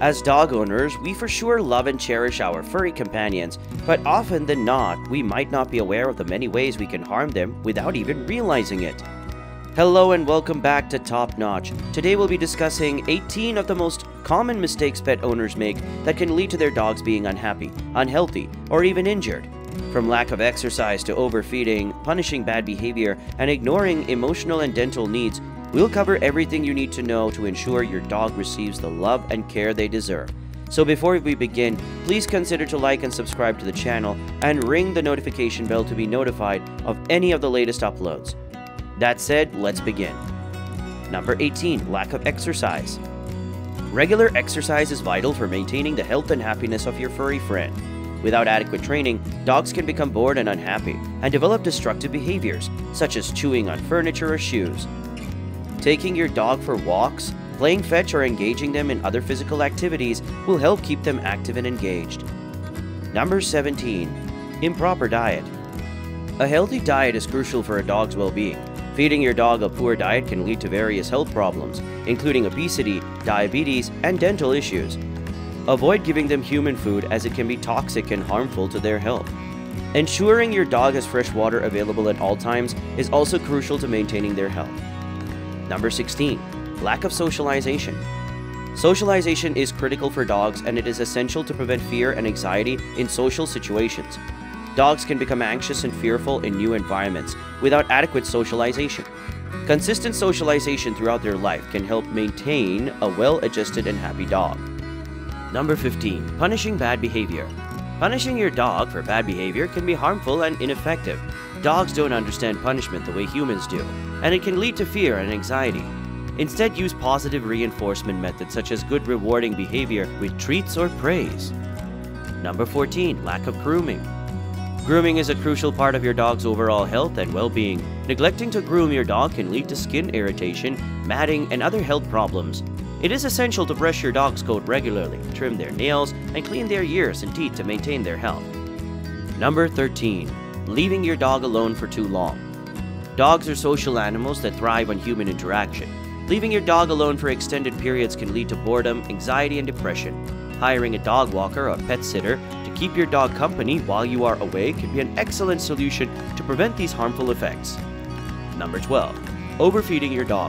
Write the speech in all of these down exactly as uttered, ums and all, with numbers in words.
As dog owners, we for sure love and cherish our furry companions, but often than not, we might not be aware of the many ways we can harm them without even realizing it. Hello and welcome back to Top Notch. Today we'll be discussing eighteen of the most common mistakes pet owners make that can lead to their dogs being unhappy, unhealthy, or even injured. From lack of exercise to overfeeding, punishing bad behavior, and ignoring emotional and dental needs, we'll cover everything you need to know to ensure your dog receives the love and care they deserve. So before we begin, please consider to like and subscribe to the channel and ring the notification bell to be notified of any of the latest uploads. That said, let's begin. Number eighteen. Lack of exercise. Regular exercise is vital for maintaining the health and happiness of your furry friend. Without adequate training, dogs can become bored and unhappy and develop destructive behaviors, such as chewing on furniture or shoes. Taking your dog for walks, playing fetch, or engaging them in other physical activities will help keep them active and engaged. Number seventeen. Improper diet. A healthy diet is crucial for a dog's well-being. Feeding your dog a poor diet can lead to various health problems, including obesity, diabetes, and dental issues. Avoid giving them human food as it can be toxic and harmful to their health. Ensuring your dog has fresh water available at all times is also crucial to maintaining their health. Number sixteen. Lack of socialization. Socialization is critical for dogs, and it is essential to prevent fear and anxiety in social situations. Dogs can become anxious and fearful in new environments without adequate socialization. Consistent socialization throughout their life can help maintain a well-adjusted and happy dog. Number fifteen. Punishing bad behavior. Punishing your dog for bad behavior can be harmful and ineffective. Dogs don't understand punishment the way humans do, and it can lead to fear and anxiety. Instead, use positive reinforcement methods such as good rewarding behavior with treats or praise. Number fourteen. Lack of grooming. Grooming is a crucial part of your dog's overall health and well-being. Neglecting to groom your dog can lead to skin irritation, matting, and other health problems. It is essential to brush your dog's coat regularly, trim their nails, and clean their ears and teeth to maintain their health. Number thirteen. Leaving your dog alone for too long. Dogs are social animals that thrive on human interaction. Leaving your dog alone for extended periods can lead to boredom, anxiety, and depression. Hiring a dog walker or pet sitter to keep your dog company while you are away can be an excellent solution to prevent these harmful effects. Number twelve. Overfeeding your dog.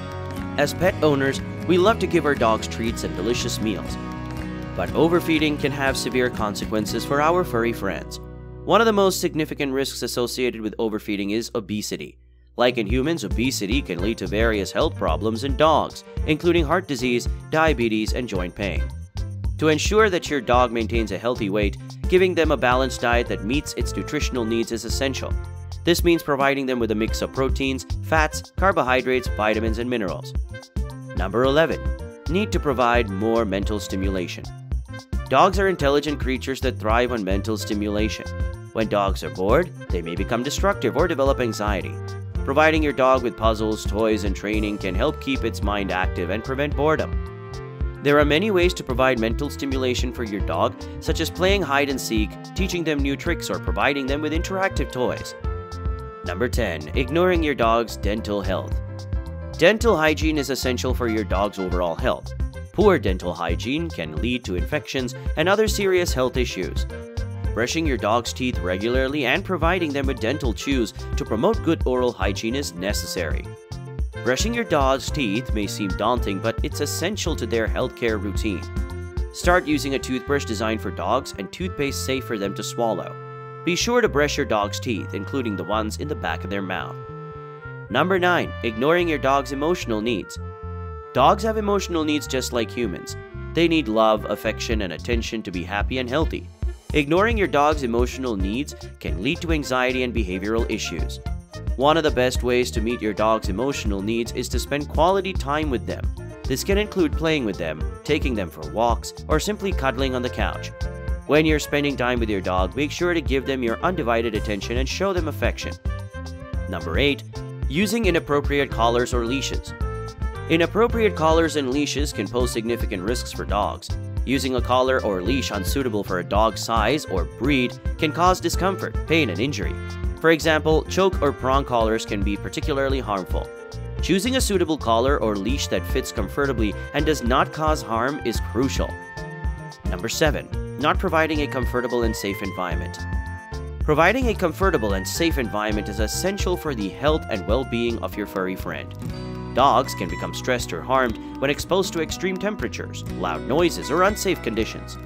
As pet owners, we love to give our dogs treats and delicious meals, but overfeeding can have severe consequences for our furry friends. One of the most significant risks associated with overfeeding is obesity. Like in humans, obesity can lead to various health problems in dogs, including heart disease, diabetes, and joint pain. To ensure that your dog maintains a healthy weight, giving them a balanced diet that meets its nutritional needs is essential. This means providing them with a mix of proteins, fats, carbohydrates, vitamins, and minerals. Number eleven. Need to provide more mental stimulation. Dogs are intelligent creatures that thrive on mental stimulation. When dogs are bored, they may become destructive or develop anxiety. Providing your dog with puzzles, toys, and training can help keep its mind active and prevent boredom. There are many ways to provide mental stimulation for your dog, such as playing hide and seek, teaching them new tricks, or providing them with interactive toys. Number ten. Ignoring your dog's dental health. Dental hygiene is essential for your dog's overall health. Poor dental hygiene can lead to infections and other serious health issues. Brushing your dog's teeth regularly and providing them with dental chews to promote good oral hygiene is necessary. Brushing your dog's teeth may seem daunting, but it's essential to their healthcare routine. Start using a toothbrush designed for dogs and toothpaste safe for them to swallow. Be sure to brush your dog's teeth, including the ones in the back of their mouth. Number nine. Ignoring your dog's emotional needs. Dogs have emotional needs just like humans. They need love, affection, and attention to be happy and healthy. Ignoring your dog's emotional needs can lead to anxiety and behavioral issues. One of the best ways to meet your dog's emotional needs is to spend quality time with them. This can include playing with them, taking them for walks, or simply cuddling on the couch. When you're spending time with your dog, make sure to give them your undivided attention and show them affection. Number eight. Using inappropriate collars or leashes. Inappropriate collars and leashes can pose significant risks for dogs. Using a collar or leash unsuitable for a dog's size or breed can cause discomfort, pain, and injury. For example, choke or prong collars can be particularly harmful. Choosing a suitable collar or leash that fits comfortably and does not cause harm is crucial. Number seven. Not providing a comfortable and safe environment. Providing a comfortable and safe environment is essential for the health and well-being of your furry friend. Dogs can become stressed or harmed when exposed to extreme temperatures, loud noises, or unsafe conditions.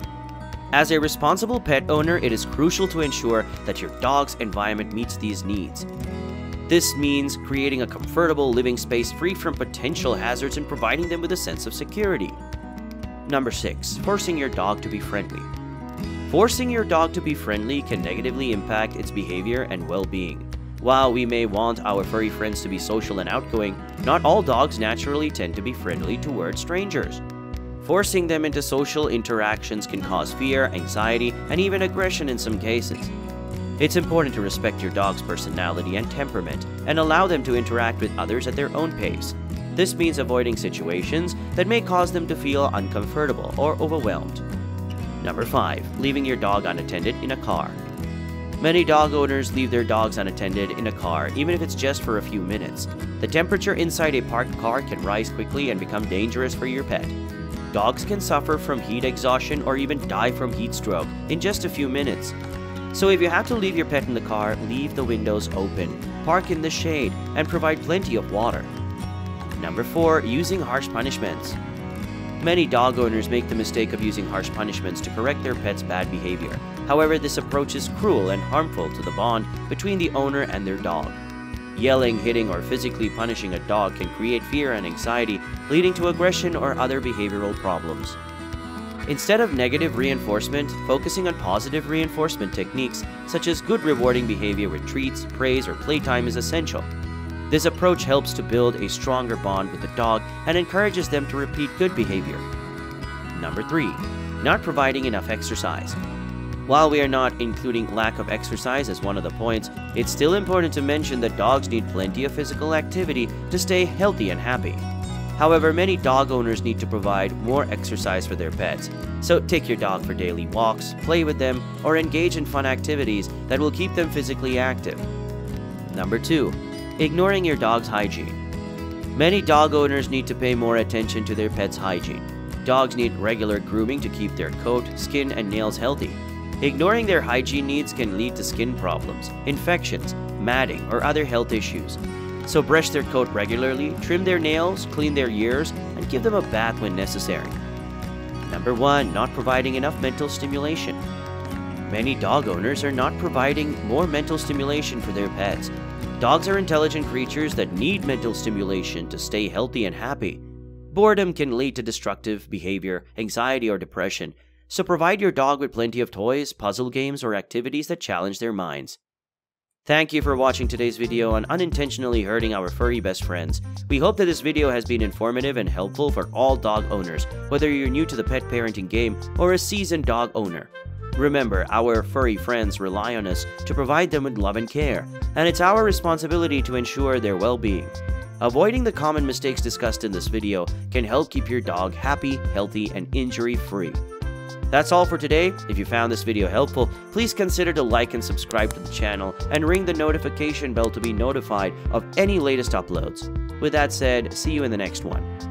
As a responsible pet owner, it is crucial to ensure that your dog's environment meets these needs. This means creating a comfortable living space free from potential hazards and providing them with a sense of security. Number six. Forcing your dog to be friendly. Forcing your dog to be friendly can negatively impact its behavior and well-being. While we may want our furry friends to be social and outgoing, not all dogs naturally tend to be friendly towards strangers. Forcing them into social interactions can cause fear, anxiety, and even aggression in some cases. It's important to respect your dog's personality and temperament and allow them to interact with others at their own pace. This means avoiding situations that may cause them to feel uncomfortable or overwhelmed. Number five. Leaving your dog unattended in a car. Many dog owners leave their dogs unattended in a car, even if it's just for a few minutes. The temperature inside a parked car can rise quickly and become dangerous for your pet. Dogs can suffer from heat exhaustion or even die from heat stroke in just a few minutes. So if you have to leave your pet in the car, leave the windows open, park in the shade, and provide plenty of water. Number four. Using harsh punishments. Many dog owners make the mistake of using harsh punishments to correct their pet's bad behavior. However, this approach is cruel and harmful to the bond between the owner and their dog. Yelling, hitting, or physically punishing a dog can create fear and anxiety, leading to aggression or other behavioral problems. Instead of negative reinforcement, focusing on positive reinforcement techniques such as good rewarding behavior with treats, praise, or playtime is essential. This approach helps to build a stronger bond with the dog and encourages them to repeat good behavior. Number three. Not providing enough exercise. While we are not including lack of exercise as one of the points, it's still important to mention that dogs need plenty of physical activity to stay healthy and happy. However, many dog owners need to provide more exercise for their pets. So take your dog for daily walks, play with them, or engage in fun activities that will keep them physically active. Number two. Ignoring your dog's hygiene. Many dog owners need to pay more attention to their pet's hygiene. Dogs need regular grooming to keep their coat, skin, and nails healthy. Ignoring their hygiene needs can lead to skin problems, infections, matting, or other health issues. So brush their coat regularly, trim their nails, clean their ears, and give them a bath when necessary. Number one. Not providing enough mental stimulation. Many dog owners are not providing more mental stimulation for their pets. Dogs are intelligent creatures that need mental stimulation to stay healthy and happy. Boredom can lead to destructive behavior, anxiety, or depression, so provide your dog with plenty of toys, puzzle games, or activities that challenge their minds. Thank you for watching today's video on unintentionally hurting our furry best friends. We hope that this video has been informative and helpful for all dog owners, whether you're new to the pet parenting game or a seasoned dog owner. Remember, our furry friends rely on us to provide them with love and care, and it's our responsibility to ensure their well-being. Avoiding the common mistakes discussed in this video can help keep your dog happy, healthy, and injury-free. That's all for today. If you found this video helpful, please consider to like and subscribe to the channel and ring the notification bell to be notified of any latest uploads. With that said, see you in the next one.